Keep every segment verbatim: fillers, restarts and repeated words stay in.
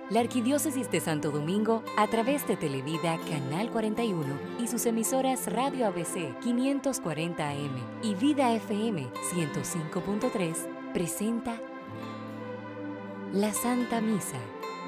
La Arquidiócesis de Santo Domingo, a través de Televida Canal cuarenta y uno y sus emisoras Radio A B C quinientos cuarenta A M y Vida F M ciento cinco punto tres, presenta la Santa Misa.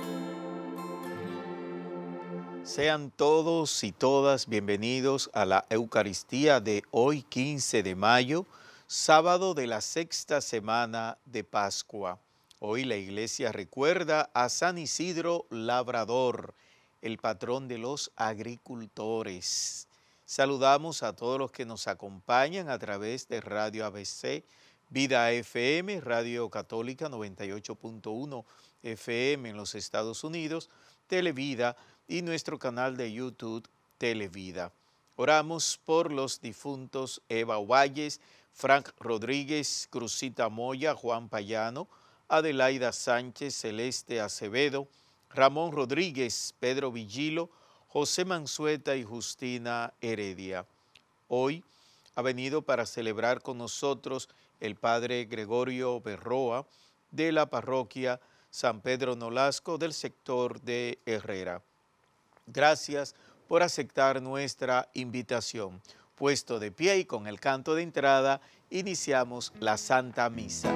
Sean todos y todas bienvenidos a la Eucaristía de hoy, quince de mayo, sábado de la sexta semana de Pascua. Hoy la Iglesia recuerda a San Isidro Labrador, el patrón de los agricultores. Saludamos a todos los que nos acompañan a través de Radio A B C, Vida F M, Radio Católica noventa y ocho punto uno F M en los Estados Unidos, Televida y nuestro canal de YouTube Televida. Oramos por los difuntos Eva Valles, Frank Rodríguez, Cruzita Moya, Juan Payano, Adelaida Sánchez, Celeste Acevedo, Ramón Rodríguez, Pedro Villilo, José Mansueta y Justina Heredia. Hoy ha venido para celebrar con nosotros el Padre Gregorio Berroa de la parroquia San Pedro Nolasco del sector de Herrera. Gracias por aceptar nuestra invitación. Puesto de pie y con el canto de entrada, iniciamos la Santa Misa.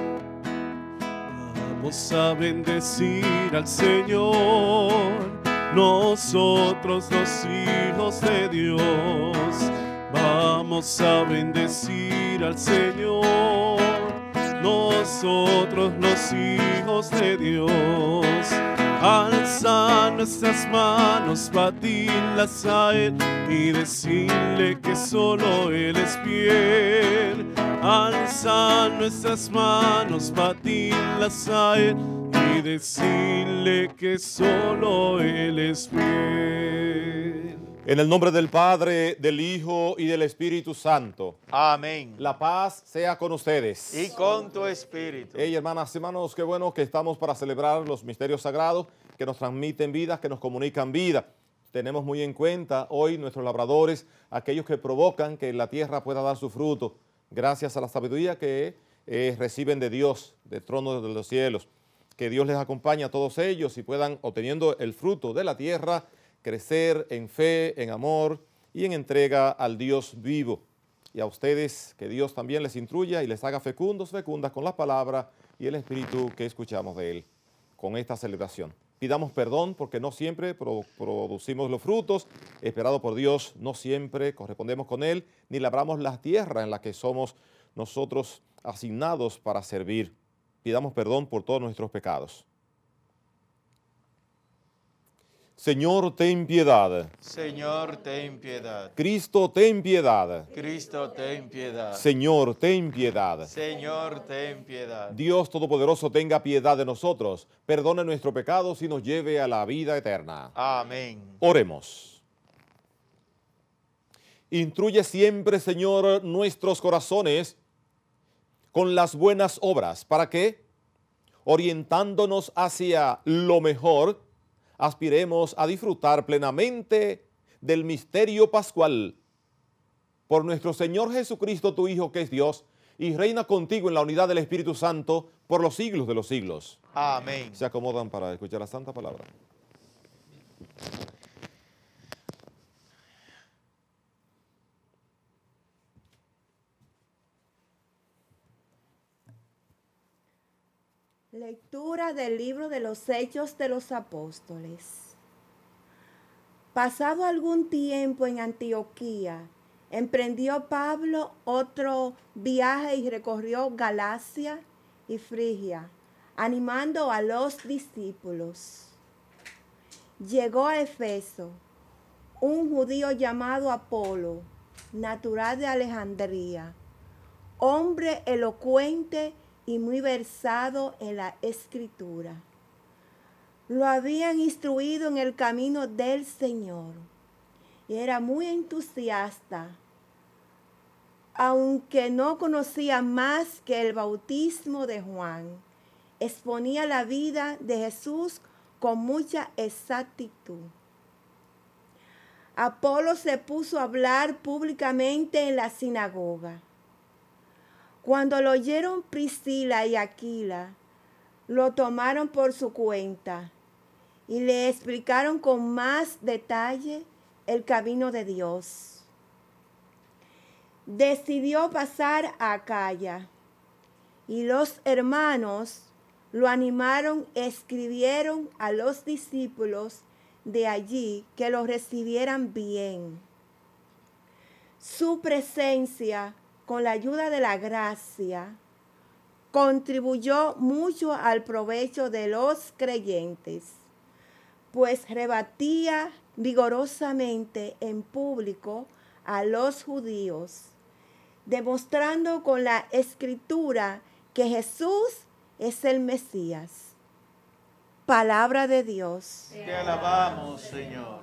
Vamos a bendecir al Señor, nosotros los hijos de Dios. Vamos a bendecir al Señor, nosotros los hijos de Dios. Alza nuestras manos, batirlas a Él y decirle que solo Él es fiel. Alza nuestras manos, batirlas a Él y decirle que solo Él es fiel. En el nombre del Padre, del Hijo y del Espíritu Santo. Amén. La paz sea con ustedes. Y con tu espíritu. Hey, hermanas y hermanos, qué bueno que estamos para celebrar los misterios sagrados que nos transmiten vida, que nos comunican vida. Tenemos muy en cuenta hoy nuestros labradores, aquellos que provocan que la tierra pueda dar su fruto, gracias a la sabiduría que eh, reciben de Dios, del trono de los cielos. Que Dios les acompañe a todos ellos y puedan, obteniendo el fruto de la tierra, crecer en fe, en amor y en entrega al Dios vivo. Y a ustedes, que Dios también les instruya y les haga fecundos, fecundas con la palabra y el espíritu que escuchamos de Él con esta celebración. Pidamos perdón porque no siempre pro, producimos los frutos esperados por Dios, no siempre correspondemos con Él, ni labramos la tierra en la que somos nosotros asignados para servir. Pidamos perdón por todos nuestros pecados. Señor, ten piedad. Señor, ten piedad. Cristo, ten piedad. Cristo, ten piedad. Señor, ten piedad. Señor, ten piedad. Dios Todopoderoso, tenga piedad de nosotros, perdone nuestros pecados y nos lleve a la vida eterna. Amén. Oremos. Instruye siempre, Señor, nuestros corazones con las buenas obras, para que, orientándonos hacia lo mejor, aspiremos a disfrutar plenamente del misterio pascual. Por nuestro Señor Jesucristo, tu Hijo, que es Dios, y reina contigo en la unidad del Espíritu Santo por los siglos de los siglos. Amén. Se acomodan para escuchar la santa palabra. Lectura del libro de los Hechos de los Apóstoles. Pasado algún tiempo en Antioquía, emprendió Pablo otro viaje y recorrió Galacia y Frigia, animando a los discípulos. Llegó a Efeso, un judío llamado Apolo, natural de Alejandría, hombre elocuente y muy versado en la Escritura. Lo habían instruido en el camino del Señor y era muy entusiasta, aunque no conocía más que el bautismo de Juan. Exponía la vida de Jesús con mucha exactitud. Apolo se puso a hablar públicamente en la sinagoga. Cuando lo oyeron Priscila y Aquila, lo tomaron por su cuenta y le explicaron con más detalle el camino de Dios. Decidió pasar a Acaya y los hermanos lo animaron, escribieron a los discípulos de allí que lo recibieran bien. Su presencia, con la ayuda de la gracia, contribuyó mucho al provecho de los creyentes, pues rebatía vigorosamente en público a los judíos, demostrando con la escritura que Jesús es el Mesías. Palabra de Dios. Te alabamos, Señor.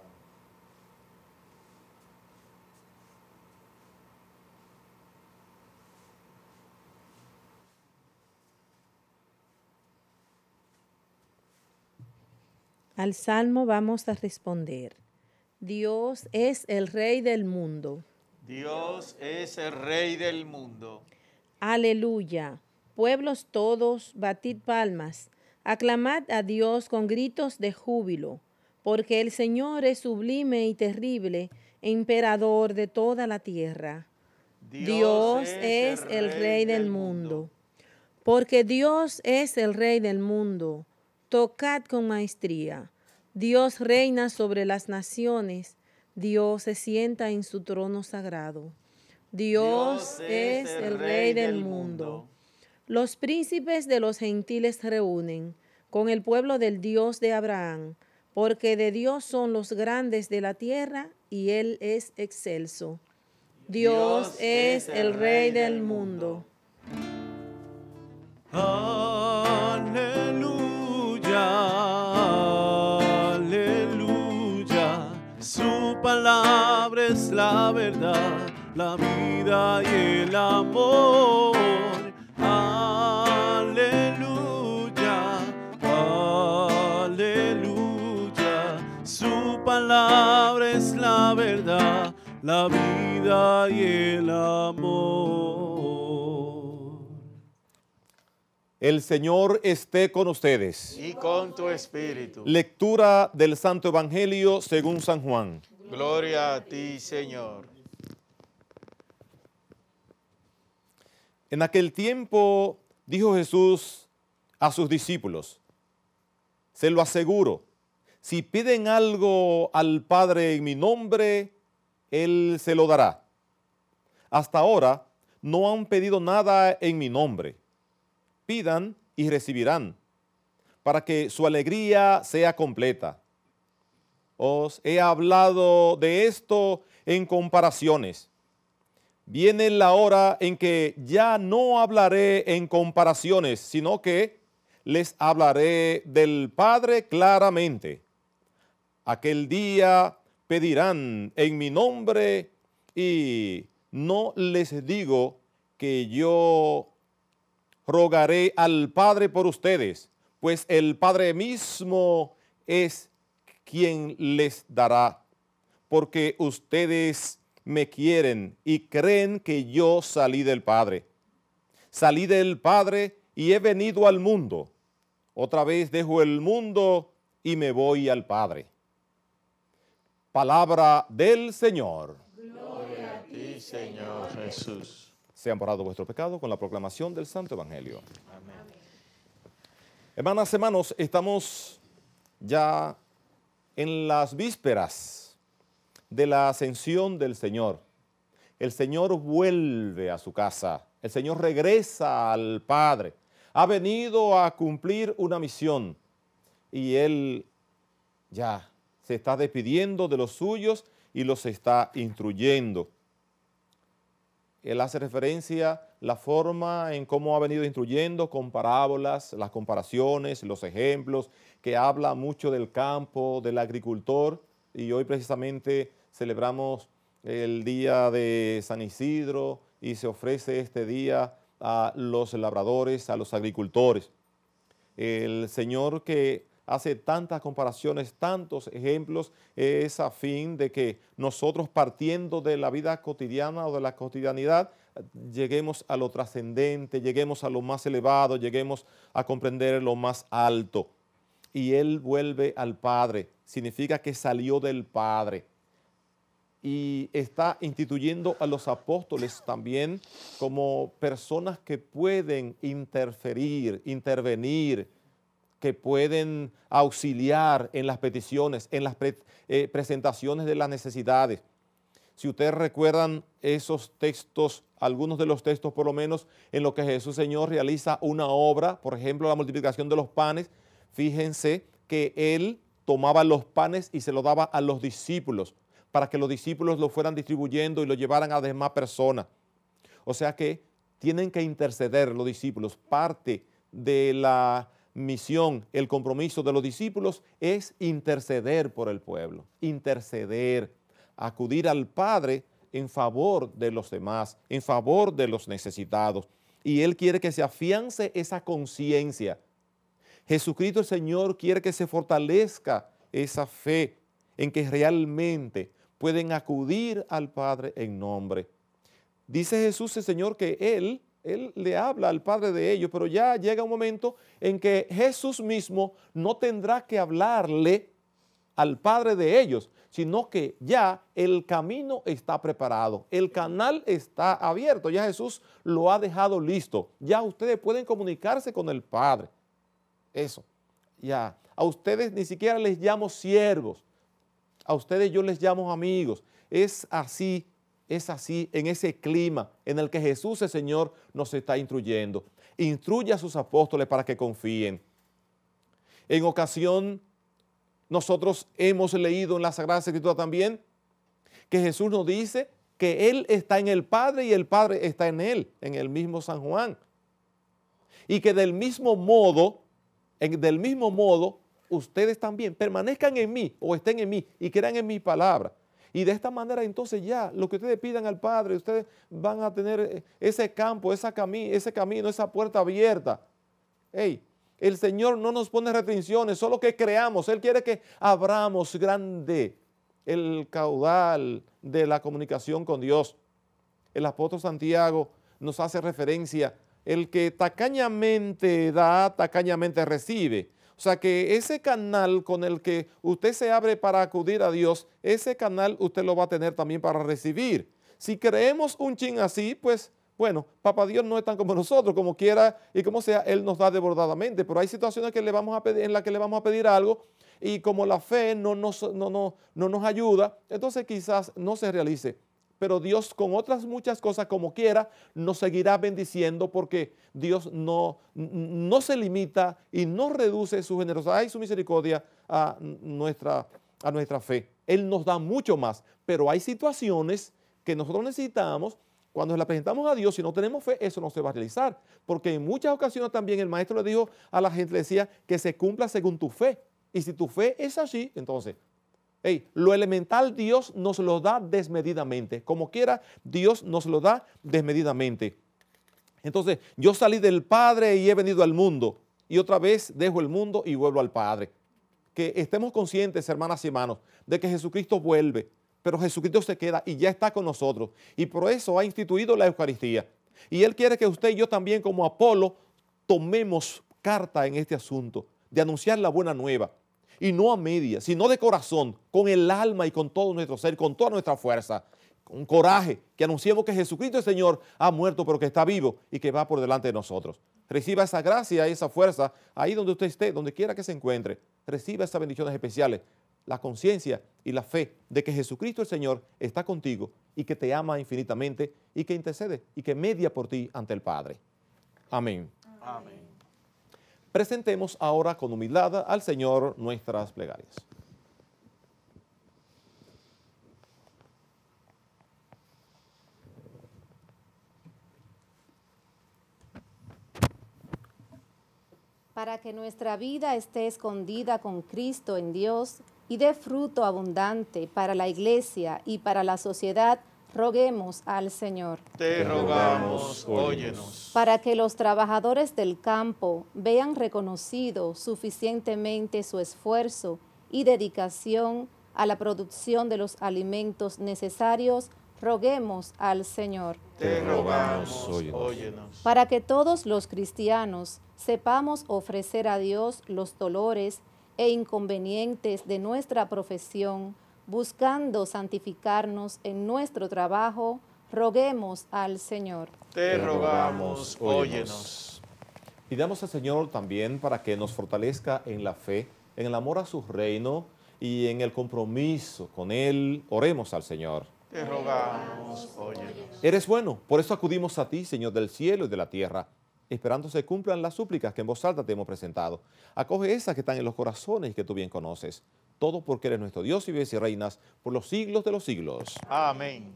Al Salmo vamos a responder: Dios es el Rey del mundo. Dios es el Rey del mundo. Aleluya. Pueblos todos, batid palmas, aclamad a Dios con gritos de júbilo, porque el Señor es sublime y terrible, emperador de toda la tierra. Dios, Dios es, es el Rey, Rey del mundo. mundo. Porque Dios es el Rey del mundo. Tocad con maestría. Dios reina sobre las naciones. Dios se sienta en su trono sagrado. Dios, Dios es, es el Rey del, del mundo. mundo. Los príncipes de los gentiles se reúnen con el pueblo del Dios de Abraham, porque de Dios son los grandes de la tierra y Él es excelso. Dios, Dios es el Rey del mundo. Aleluya, aleluya. Su palabra es la verdad, la vida y el amor. Aleluya, aleluya. Su palabra es la verdad, la vida y el amor. El Señor esté con ustedes. Y con tu espíritu. Lectura del Santo Evangelio según San Juan. Gloria a ti, Señor. En aquel tiempo dijo Jesús a sus discípulos: se lo aseguro, si piden algo al Padre en mi nombre, Él se lo dará. Hasta ahora no han pedido nada en mi nombre. Pidan y recibirán, para que su alegría sea completa. Os he hablado de esto en comparaciones. Viene la hora en que ya no hablaré en comparaciones, sino que les hablaré del Padre claramente. Aquel día pedirán en mi nombre y no les digo que yo rogaré al Padre por ustedes, pues el Padre mismo es quien les dará, porque ustedes me quieren y creen que yo salí del Padre. Salí del Padre y he venido al mundo. Otra vez dejo el mundo y me voy al Padre. Palabra del Señor. Gloria a ti, Señor Jesús. Sean borrados vuestros pecados con la proclamación del Santo Evangelio. Amén. Hermanas, hermanos, estamos ya en las vísperas de la ascensión del Señor. El Señor vuelve a su casa. El Señor regresa al Padre. Ha venido a cumplir una misión y Él ya se está despidiendo de los suyos y los está instruyendo. Él hace referencia a la forma en cómo ha venido instruyendo con parábolas, las comparaciones, los ejemplos, que habla mucho del campo, del agricultor, y hoy precisamente celebramos el día de San Isidro y se ofrece este día a los labradores, a los agricultores. El Señor que hace tantas comparaciones, tantos ejemplos, es a fin de que nosotros, partiendo de la vida cotidiana o de la cotidianidad, lleguemos a lo trascendente, lleguemos a lo más elevado, lleguemos a comprender lo más alto. y él vuelve al Padre. Significa que salió del Padre. Y está instituyendo a los apóstoles también como personas que pueden interferir, intervenir, que pueden auxiliar en las peticiones, en las pre, eh, presentaciones de las necesidades. Si ustedes recuerdan esos textos, algunos de los textos por lo menos, en los que Jesús Señor realiza una obra, por ejemplo, la multiplicación de los panes, fíjense que Él tomaba los panes y se los daba a los discípulos, para que los discípulos lo fueran distribuyendo y lo llevaran a demás personas. O sea que tienen que interceder los discípulos. Parte de la misión, el compromiso de los discípulos es interceder por el pueblo, interceder, acudir al Padre en favor de los demás, en favor de los necesitados. Y Él quiere que se afiance esa conciencia. Jesucristo el Señor quiere que se fortalezca esa fe en que realmente pueden acudir al Padre en nombre. Dice Jesús el Señor que Él, Él le habla al Padre de ellos, pero ya llega un momento en que Jesús mismo no tendrá que hablarle al Padre de ellos, sino que ya el camino está preparado, el canal está abierto, ya Jesús lo ha dejado listo, ya ustedes pueden comunicarse con el Padre. Eso, ya, a ustedes ni siquiera les llamo siervos, a ustedes yo les llamo amigos. Es así, es así en ese clima en el que Jesús el Señor nos está instruyendo. Instruye a sus apóstoles para que confíen. En ocasión, nosotros hemos leído en la Sagrada Escritura también que Jesús nos dice que Él está en el Padre y el Padre está en Él, en el mismo San Juan. Y que del mismo modo, en, del mismo modo, ustedes también permanezcan en mí o estén en mí y crean en mi palabra. Y de esta manera entonces ya lo que ustedes pidan al Padre, ustedes van a tener ese campo, esa cami ese camino, esa puerta abierta. Hey, el Señor no nos pone restricciones, solo que creamos. Él quiere que abramos grande el caudal de la comunicación con Dios. El apóstol Santiago nos hace referencia, el que tacañamente da, tacañamente recibe. O sea que ese canal con el que usted se abre para acudir a Dios, ese canal usted lo va a tener también para recibir. Si creemos un chin así, pues bueno, Papá Dios no es tan como nosotros, como quiera y como sea, Él nos da desbordadamente. Pero hay situaciones que le vamos a pedir, en las que le vamos a pedir algo y como la fe no nos, no, no, no nos ayuda, entonces quizás no se realice. Pero Dios con otras muchas cosas como quiera nos seguirá bendiciendo porque Dios no, no se limita y no reduce su generosidad y su misericordia a nuestra, a nuestra fe. Él nos da mucho más, pero hay situaciones que nosotros necesitamos. Cuando la presentamos a Dios, si no tenemos fe, eso no se va a realizar. Porque en muchas ocasiones también el maestro le dijo a la gente, le decía que se cumpla según tu fe. Y si tu fe es así, entonces... Hey, lo elemental Dios nos lo da desmedidamente. Como quiera, Dios nos lo da desmedidamente. Entonces, yo salí del Padre y he venido al mundo. Y otra vez dejo el mundo y vuelvo al Padre. Que estemos conscientes, hermanas y hermanos, de que Jesucristo vuelve. Pero Jesucristo se queda y ya está con nosotros. Y por eso ha instituido la Eucaristía. Y Él quiere que usted y yo también, como Apolo, tomemos carta en este asunto de anunciar la buena nueva. Y no a medias, sino de corazón, con el alma y con todo nuestro ser, con toda nuestra fuerza, con coraje, que anunciemos que Jesucristo el Señor ha muerto, pero que está vivo y que va por delante de nosotros. Reciba esa gracia, esa fuerza, ahí donde usted esté, donde quiera que se encuentre. Reciba esas bendiciones especiales, la conciencia y la fe de que Jesucristo el Señor está contigo y que te ama infinitamente y que intercede y que media por ti ante el Padre. Amén. Amén. Presentemos ahora con humildad al Señor nuestras plegarias. Para que nuestra vida esté escondida con Cristo en Dios y dé fruto abundante para la Iglesia y para la sociedad, roguemos al Señor. Te rogamos, óyenos. Para que los trabajadores del campo vean reconocido suficientemente su esfuerzo y dedicación a la producción de los alimentos necesarios, roguemos al Señor. Te rogamos, óyenos. Para que todos los cristianos sepamos ofrecer a Dios los dolores e inconvenientes de nuestra profesión, buscando santificarnos en nuestro trabajo, roguemos al Señor. Te rogamos, óyenos. Pidamos al Señor también para que nos fortalezca en la fe, en el amor a su reino y en el compromiso con Él. Oremos al Señor. Te rogamos, óyenos. Eres bueno, por eso acudimos a ti, Señor del cielo y de la tierra, esperando se cumplan las súplicas que en voz alta te hemos presentado. Acoge esas que están en los corazones y que tú bien conoces. Todo porque eres nuestro Dios y vives y reinas por los siglos de los siglos. Amén.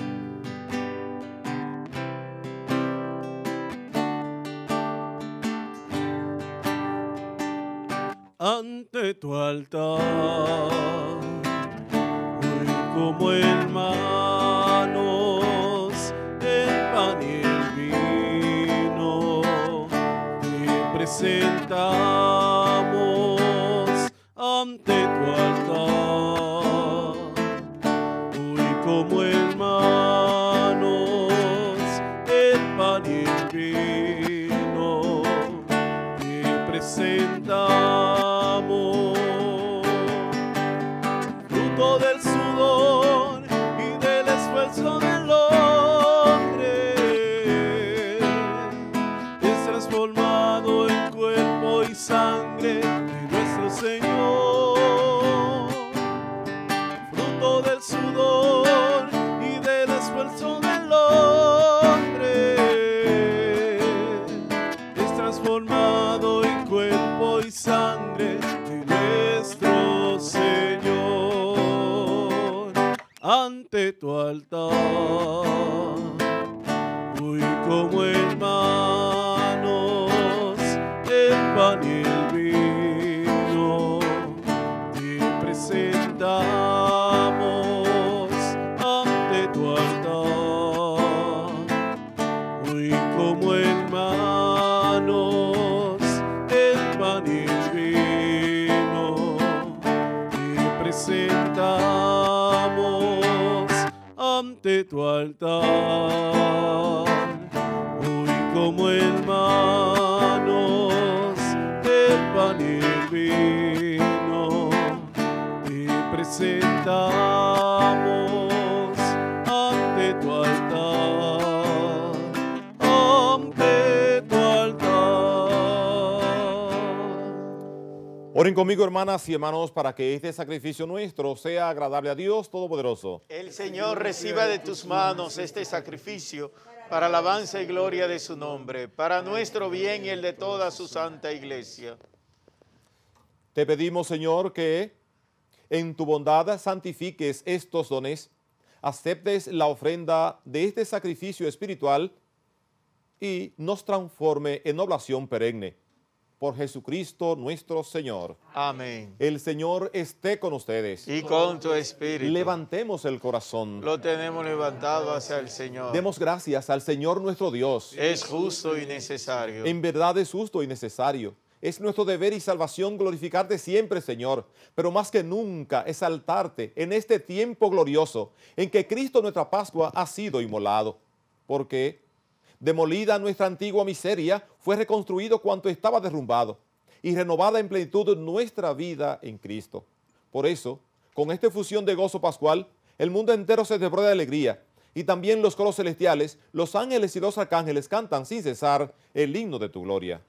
Ante tu altar, hoy como hermanos, el pan y el vino, te presentamos ante tu altar. Hoy como hermanos, el pan y el vino, te presentamos. Fruto del sudor y del esfuerzo del hombre, es transformado en cuerpo y sangre de nuestro Señor. Fruto del sudor y del esfuerzo del hombre, es transformado en cuerpo y sangre de nuestro Señor. Ante tu altar, hoy como hermanos, el pan y el vino, te presentamos ante tu altar. Hoy como hermanos, el pan y el vino, te presentamos ante tu altar. Hoy como hermanos, el pan y el vino, te presentamos ante tu altar, ante tu altar. Oren conmigo, hermanas y hermanos, para que este sacrificio nuestro sea agradable a Dios Todopoderoso. El Señor reciba de tus manos este sacrificio para alabanza y gloria de su nombre, para nuestro bien y el de toda su santa iglesia. Te pedimos, Señor, que en tu bondad santifiques estos dones, aceptes la ofrenda de este sacrificio espiritual y nos transforme en oblación perenne. Por Jesucristo nuestro Señor. Amén. El Señor esté con ustedes. Y con tu espíritu. Levantemos el corazón. Lo tenemos levantado hacia el Señor. Demos gracias al Señor nuestro Dios. Es justo y necesario. En verdad es justo y necesario. Es nuestro deber y salvación glorificarte siempre, Señor, pero más que nunca exaltarte en este tiempo glorioso en que Cristo nuestra Pascua ha sido inmolado. Porque demolida nuestra antigua miseria, fue reconstruido cuanto estaba derrumbado y renovada en plenitud nuestra vida en Cristo. Por eso, con esta efusión de gozo pascual, el mundo entero se desborda de alegría y también los coros celestiales, los ángeles y los arcángeles cantan sin cesar el himno de tu gloria.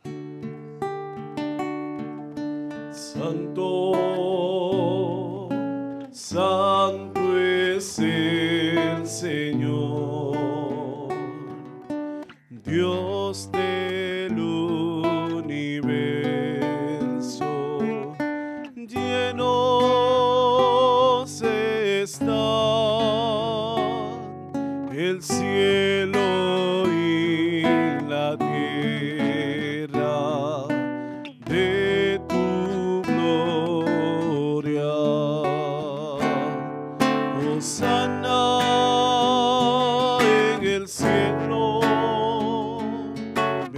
Santo, santo es el Señor, Dios del universo, llenos están el cielo y la tierra de tu gloria. Hosana en el cielo,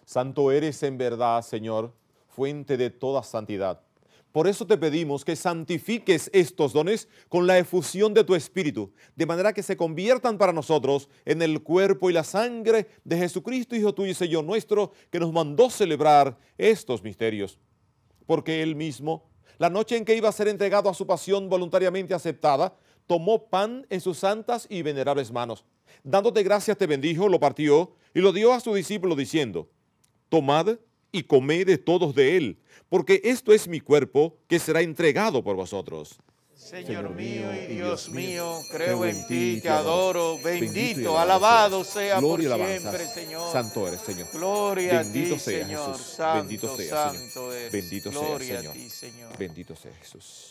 Santo eres en verdad, Señor, fuente de toda santidad. Por eso te pedimos que santifiques estos dones con la efusión de tu Espíritu, de manera que se conviertan para nosotros en el cuerpo y la sangre de Jesucristo, Hijo tuyo y Señor nuestro, que nos mandó celebrar estos misterios. Porque Él mismo, la noche en que iba a ser entregado a su pasión voluntariamente aceptada, tomó pan en sus santas y venerables manos. Dándote gracias te bendijo, lo partió y lo dio a su discípulo diciendo: tomad y comed de todos de él, porque esto es mi cuerpo que será entregado por vosotros. Señor mío y Dios mío, creo en ti, te adoro, bendito, alabado sea por siempre, Señor. Santo eres, Señor. Gloria a ti, Bendito sea Señor. Jesús. Santo, Bendito sea, santo Señor. eres. Bendito sea, Gloria Señor. a ti, Señor. Bendito sea Jesús.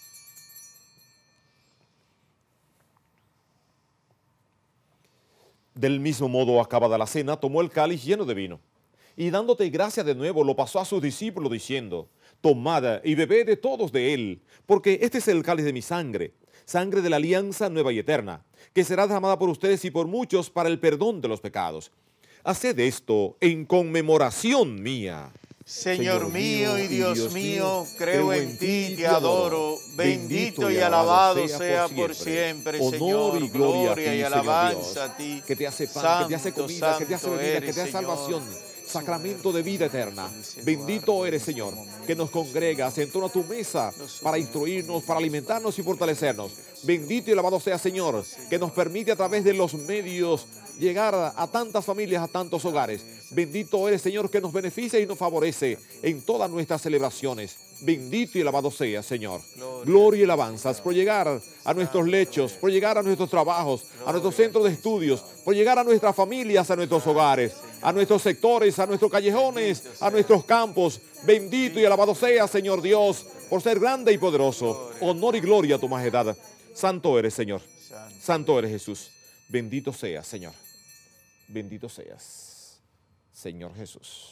Del mismo modo, acabada la cena, tomó el cáliz lleno de vino, y dándote gracia de nuevo, lo pasó a sus discípulos diciendo: tomad y bebed de todos de él, porque este es el cáliz de mi sangre, sangre de la alianza nueva y eterna, que será derramada por ustedes y por muchos para el perdón de los pecados. Haced esto en conmemoración mía. Señor mío y Dios mío, creo en ti, te adoro, bendito y alabado sea por siempre, Señor. Gloria y alabanza a ti, que te hace pan, que te hace comida, que te hace bebida, que te hace salvación, sacramento de vida eterna. Bendito eres, Señor, que nos congregas en torno a tu mesa para instruirnos, para alimentarnos y fortalecernos. Bendito y alabado sea, Señor, que nos permite a través de los medios llegar a tantas familias, a tantos hogares. Bendito eres, Señor, que nos beneficia y nos favorece en todas nuestras celebraciones. Bendito y alabado sea, Señor. Gloria y alabanzas por llegar a nuestros lechos, por llegar a nuestros trabajos, a nuestros centros de estudios, por llegar a nuestras familias, a nuestros hogares, a nuestros sectores, a nuestros callejones, a nuestros campos. Bendito y alabado sea, Señor Dios, por ser grande y poderoso. Honor y gloria a tu majestad. Santo eres, Señor. Santo eres, Jesús. Bendito seas, Señor. Bendito seas, Señor Jesús.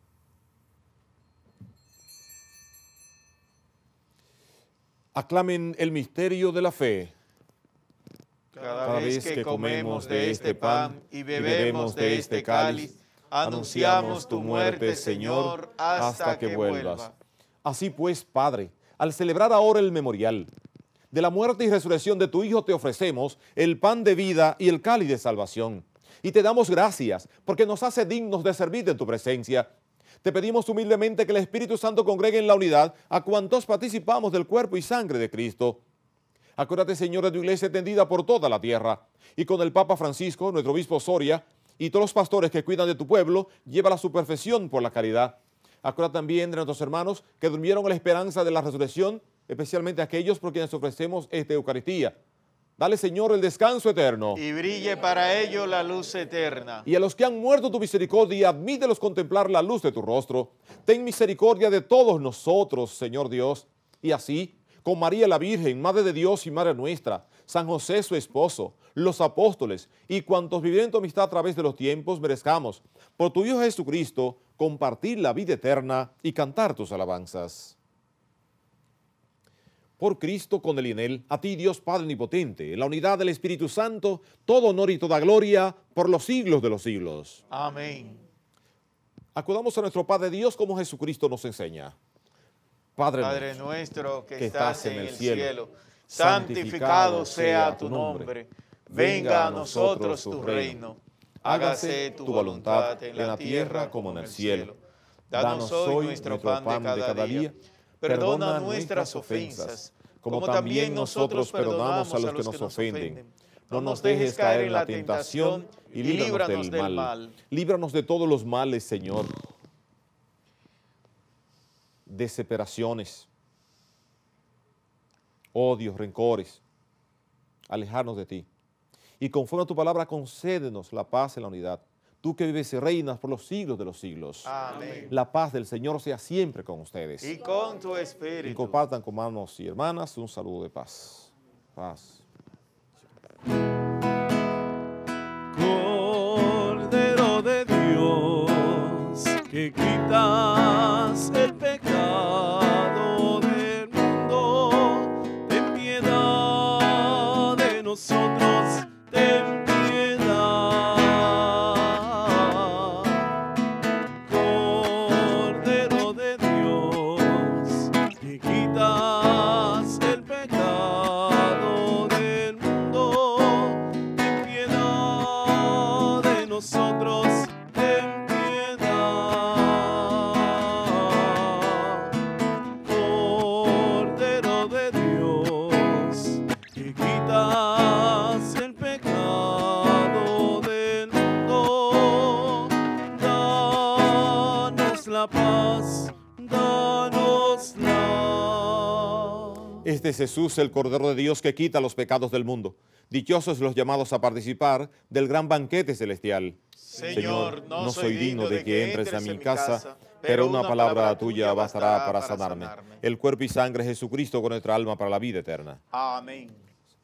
Aclamen el misterio de la fe. Cada vez que comemos de este pan y bebemos de este cáliz, anunciamos tu muerte, Señor, hasta que vuelvas. Así pues, Padre, al celebrar ahora el memorial de la muerte y resurrección de tu Hijo, te ofrecemos el pan de vida y el cáliz de salvación. Y te damos gracias porque nos hace dignos de servir en tu presencia. Te pedimos humildemente que el Espíritu Santo congregue en la unidad a cuantos participamos del cuerpo y sangre de Cristo. Acuérdate, Señor, de tu iglesia extendida por toda la tierra, y con el Papa Francisco, nuestro obispo Soria, y todos los pastores que cuidan de tu pueblo, llévala a su perfección por la caridad. Acuérdate también de nuestros hermanos que durmieron en la esperanza de la resurrección, especialmente aquellos por quienes ofrecemos esta Eucaristía. Dale, Señor, el descanso eterno. Y brille para ellos la luz eterna. Y a los que han muerto tu misericordia, admítelos contemplar la luz de tu rostro. Ten misericordia de todos nosotros, Señor Dios. Y así, con María la Virgen, Madre de Dios y Madre nuestra, San José su esposo, los apóstoles y cuantos viven en tu amistad a través de los tiempos, merezcamos, por tu Hijo Jesucristo, compartir la vida eterna y cantar tus alabanzas. Por Cristo, con él y en él, a ti, Dios Padre omnipotente, en la unidad del Espíritu Santo, todo honor y toda gloria por los siglos de los siglos. Amén. Acudamos a nuestro Padre Dios como Jesucristo nos enseña. Padre, Padre nuestro que, que estás en el cielo, cielo santificado sea tu nombre. Venga a nosotros tu reino. Hágase tu voluntad en la tierra como en el cielo. Danos hoy nuestro pan de cada día. Perdona nuestras ofensas, como también nosotros perdonamos a los que nos ofenden. No nos dejes caer en la tentación y líbranos del mal. Líbranos de todos los males, Señor. Desesperaciones, odios, rencores, alejarnos de ti. Y conforme a tu palabra, concédenos la paz y la unidad. Tú que vives y reinas por los siglos de los siglos. Amén. La paz del Señor sea siempre con ustedes. Y con tu espíritu. Y compartan con hermanos y hermanas un saludo de paz. Paz. Cordero de Dios, que quitas el pecado del mundo, ten piedad de nosotros, ten piedad. danos la paz, danosla. Este es Jesús, el Cordero de Dios que quita los pecados del mundo. Dichosos los llamados a participar del gran banquete celestial. Señor, no soy digno de que entres a mi casa, pero una palabra tuya bastará para sanarme. El cuerpo y sangre de Jesucristo con nuestra alma para la vida eterna. Amén.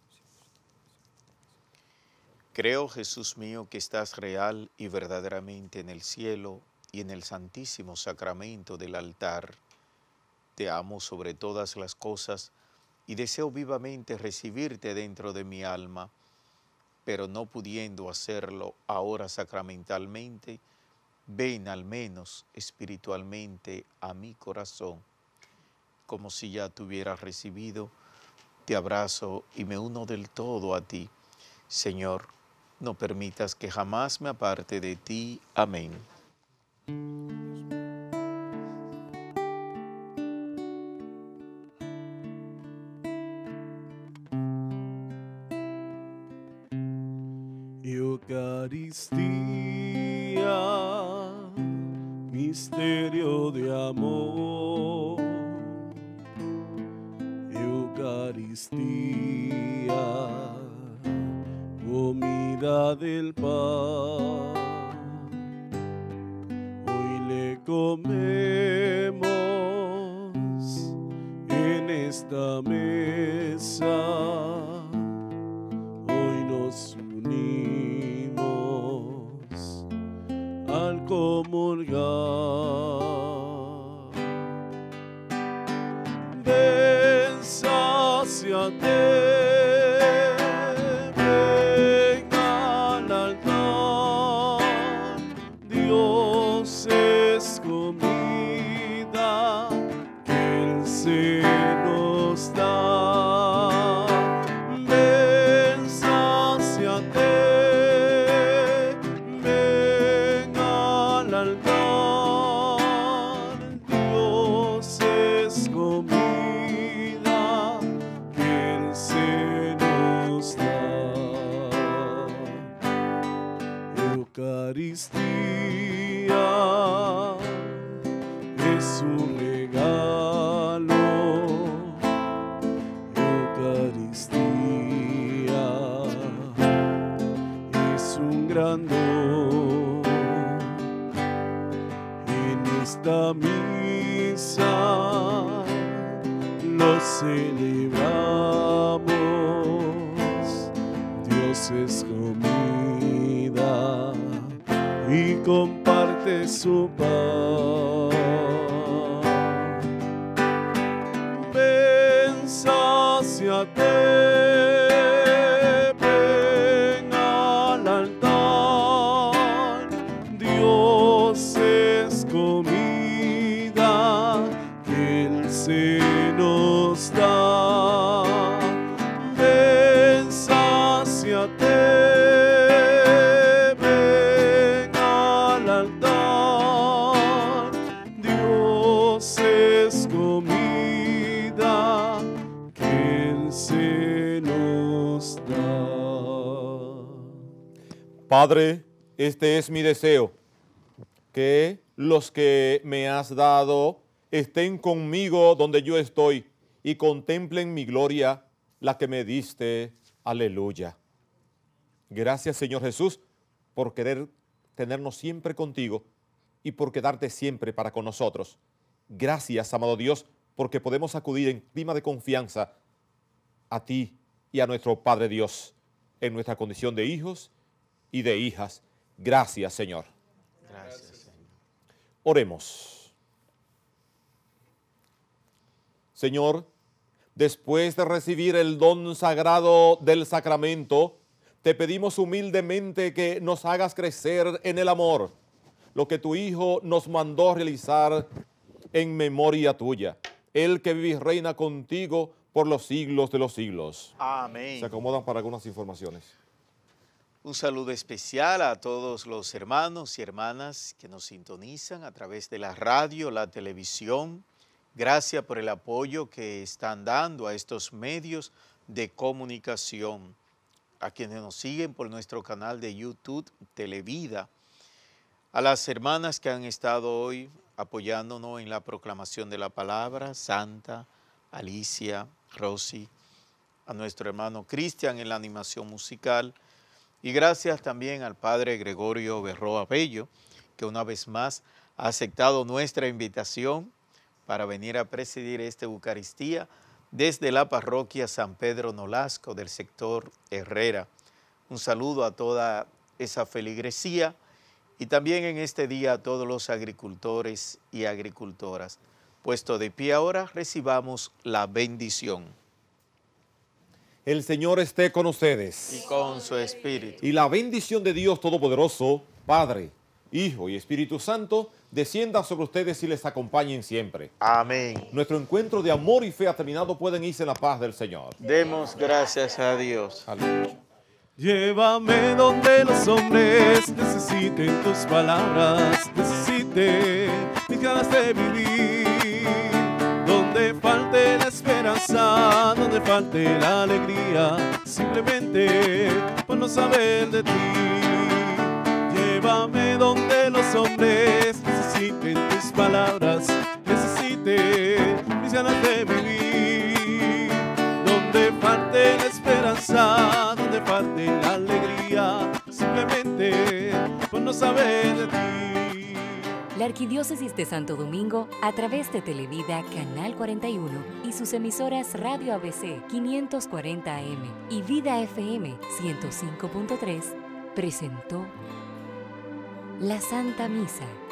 Creo, Jesús mío, que estás real y verdaderamente en el cielo y en el santísimo sacramento del altar. Te amo sobre todas las cosas y deseo vivamente recibirte dentro de mi alma, pero no pudiendo hacerlo ahora sacramentalmente, ven al menos espiritualmente a mi corazón. Como si ya te hubieras recibido, te abrazo y me uno del todo a ti. Señor, no permitas que jamás me aparte de ti. Amén. Eucaristía, misterio de amor. Eucaristía, comida del pan. Hoy le comemos en esta mesa. Hoy nos unimos al comulgar. Ven, sáciate. Eucaristía es un regalo. Eucaristía es un gran don. En esta misa lo celebramos. Dios es comida y comparte su pan. Ven, sáciate, ven al altar. Dios es comida que Él se nos da. Ven, sáciate. Padre, este es mi deseo, que los que me has dado estén conmigo donde yo estoy y contemplen mi gloria, la que me diste. Aleluya. Gracias, Señor Jesús, por querer tenernos siempre contigo y por quedarte siempre para con nosotros. Gracias, amado Dios, porque podemos acudir en clima de confianza a ti y a nuestro Padre Dios en nuestra condición de hijos y de hijas. Gracias, Señor. Gracias, Señor. Oremos. Señor, después de recibir el don sagrado del sacramento, te pedimos humildemente que nos hagas crecer en el amor, lo que tu Hijo nos mandó realizar en memoria tuya, Él que vive y reina contigo por los siglos de los siglos. Amén. Se acomodan para algunas informaciones. Un saludo especial a todos los hermanos y hermanas que nos sintonizan a través de la radio, la televisión. Gracias por el apoyo que están dando a estos medios de comunicación. A quienes nos siguen por nuestro canal de YouTube, Televida. A las hermanas que han estado hoy apoyándonos en la proclamación de la palabra, Santa, Alicia, Rosy, a nuestro hermano Cristian en la animación musical, y gracias también al Padre Gregorio Berroa Bello, que una vez más ha aceptado nuestra invitación para venir a presidir esta Eucaristía desde la parroquia San Pedro Nolasco del sector Herrera. Un saludo a toda esa feligresía y también en este día a todos los agricultores y agricultoras. Puesto de pie ahora, recibamos la bendición. El Señor esté con ustedes. Y con su espíritu. Y la bendición de Dios Todopoderoso, Padre, Hijo y Espíritu Santo, descienda sobre ustedes y les acompañen siempre. Amén. Nuestro encuentro de amor y fe ha terminado. Pueden irse en la paz del Señor. Demos gracias a Dios. Aleluya. Llévame donde los hombres necesiten tus palabras, necesiten mis ganas de vivir. Donde falte la esperanza, donde falte la alegría, simplemente por no saber de ti. Llévame donde los hombres necesiten tus palabras, necesiten mis ganas de vivir. Donde falte la esperanza, donde falte la alegría, simplemente por no saber de ti. La Arquidiócesis de Santo Domingo, a través de Televida Canal cuarenta y uno y sus emisoras Radio A B C quinientos cuarenta A M y Vida F M ciento cinco punto tres, presentó la Santa Misa.